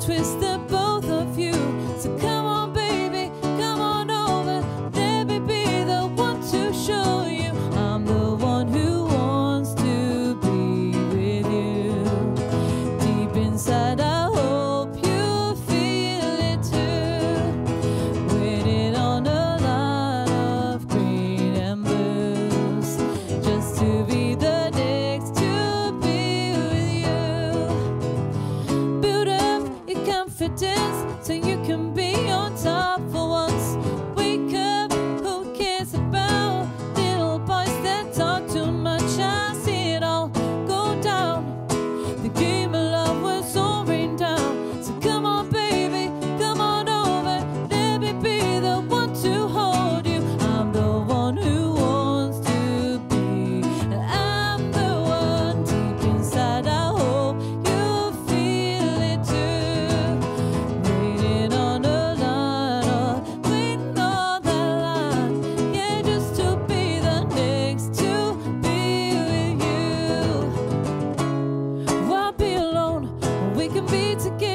twist the both of you. So come on, baby, come on over. Let me be the one to show you I'm the one who wants to be with you. Deep inside, I hope you feel it too. Waiting on a line of green and blues, just to be the next to be with you. Build up your confidence so you can be on top for once. Wake up, who cares about little boys that talk too much? I see it all go down. The game of love was all rain down. So come on, baby, come on over. Let me be the one to hold you. I'm the one who wants to be. I'm the one deep inside. I hope you feel it too. Waiting on a line, waiting on that line. Yeah, just to be the next to be with you. Why be alone when we can be together?